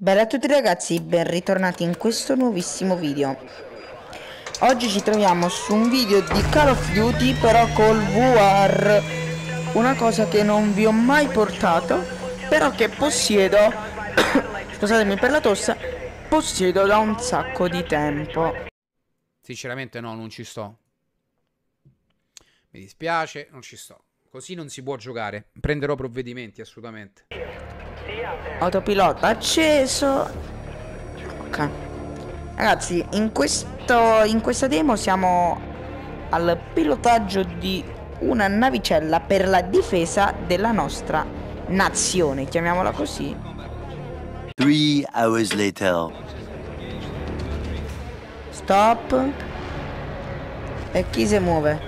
Bella a tutti ragazzi, ben ritornati in questo nuovissimo video. Oggi ci troviamo su un video di Call of Duty però col VR. Una cosa che non vi ho mai portato, però che possiedo scusatemi per la tosse, possiedo da un sacco di tempo. Sinceramente no, non ci sto. Mi dispiace, non ci sto. Così non si può giocare. Prenderò provvedimenti, assolutamente. Autopilota acceso. Ok. Ragazzi, in questa demo siamo al pilotaggio di una navicella per la difesa della nostra nazione, chiamiamola così. 3 hours later. Stop. E chi si muove?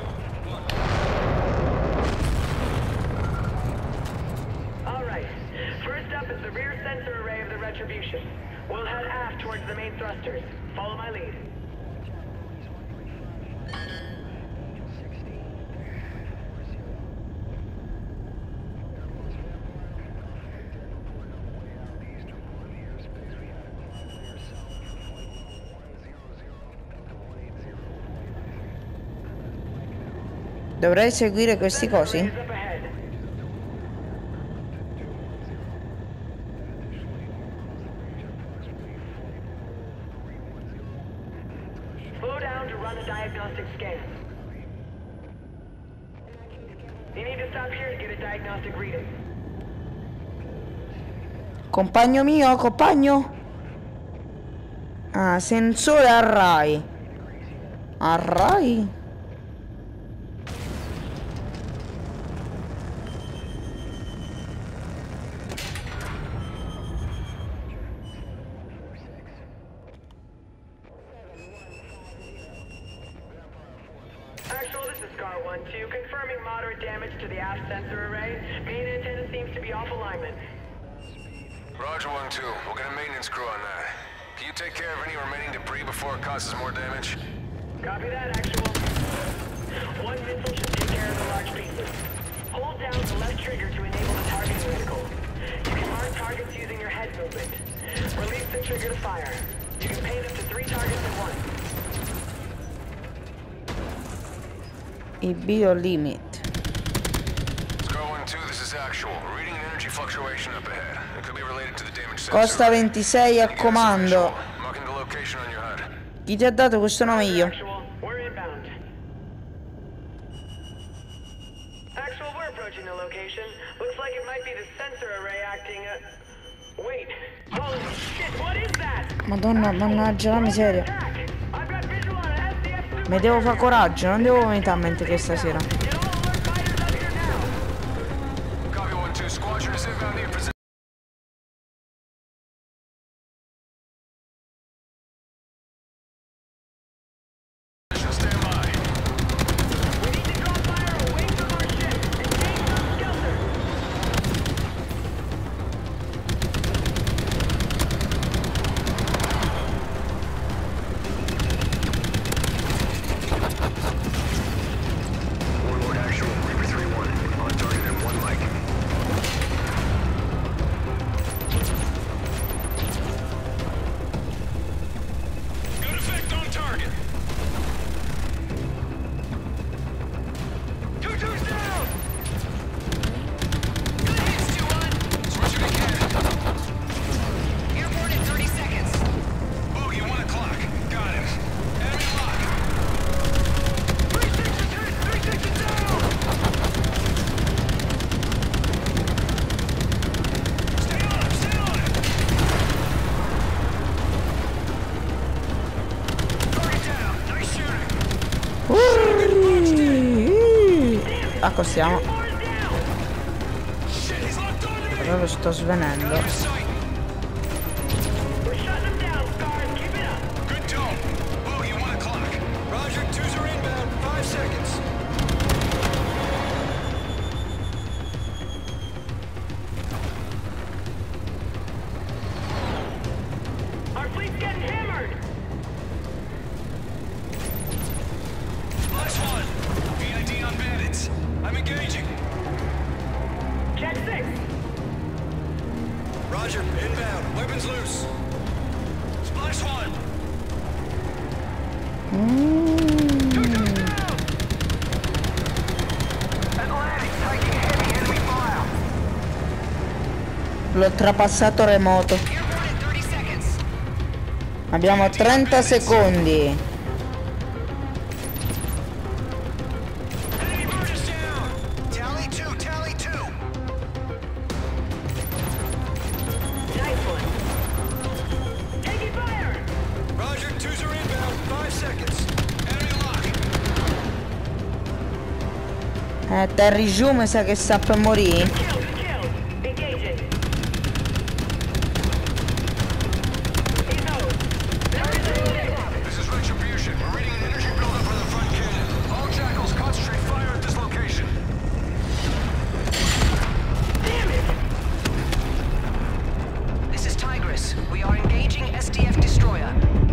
We'll head aft towards the main thrusters. Follow my lead. Dovrei seguire questi cosi? Diagnostic scan. You need to stop here to get a diagnostic reading. Compagno mio, compagno. Ah, sensore array. Array? Confirming moderate damage to the aft sensor array. Main antenna seems to be off alignment. Roger 1-2. We'll get a maintenance crew on that. Can you take care of any remaining debris before it causes more damage? Copy that, actual. One missile should take care of the large pieces. Hold down the left trigger to enable the targeting vehicle. You can mark targets using your head movement. Release the trigger to fire. You can paint up to 3 targets at once. Il bio limit. Scar 1-2, this is actual. We're reading an energy fluctuation up ahead. It could be related to the damage sensor. Costa 26 a comando. Marking the location on your HUD. Chi ti ha dato questo nome io? We're inbound. Actual, we're approaching the location. Looks like it might be the sensor array acting. Wait. Holy shit, what is that? Madonna, mannaggia la miseria. Mi devo fare coraggio, non devo venire a mente che stasera. Copy 1-2. Squadron is inbound near position. Stand by. We need to draw fire away from our ship and gain some shelter. Warlord actual. Reaper 3-1. On target and 1 mic. Good effect on target. 2-2's down! Good hits, 2-1. Switching again. Airborne in 30 seconds. Bogey, 1 o'clock. Got him. Enemy lock. 3-6 is hit! 3-6 is down! Stay on him, stay on him. Target down. Nice shooting. Accostiamo. Four is down! Shit, he's locked onto me. Però lo sto svenendo. Out of sight. We're shutting them down, Scars. Keep it up! Good tone. Bogey, 1 o'clock. Roger, 2's are inbound. 5 seconds. Our fleet's getting hammered! Flash 1. VID on bandits. I'm engaging. Check 6! Roger, inbound. Weapons loose. Splash one. Atlantic, taking heavy enemy fire. L'ho trapassato remoto. Airborne in 30 seconds. Abbiamo 30 secondi. Enemy bird is down. Tally two, tally two. Nice one. Taking fire. Roger, twos are inbound. 5 seconds. Enemy lock. Terry giù mi sa che sta per morire. Kill, kill. Engaging. He's out. There is a This is Retribution. We're reading an energy buildup on the front cannon. All jackals concentrate fire at this location. damn it. This is Tigris. We are engaging SDF destroyer.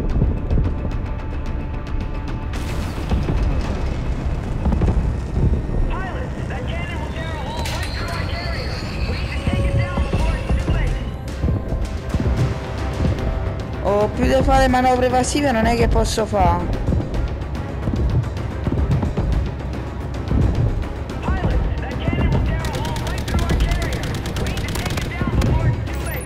Pilots, that cannon will tear a hole right through our carrier. We need to take it down before it's too late. Ho più di fare manovre evasive non è che posso fare. Pilots, that cannon will tear a hole right through our carrier. We need to take it down before it's too late.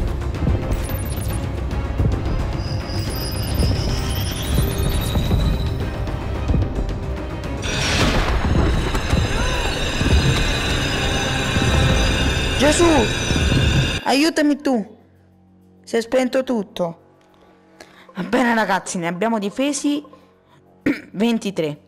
Gesù, aiutami tu. Si è spento tutto. Va bene ragazzi, ne abbiamo difesi 23.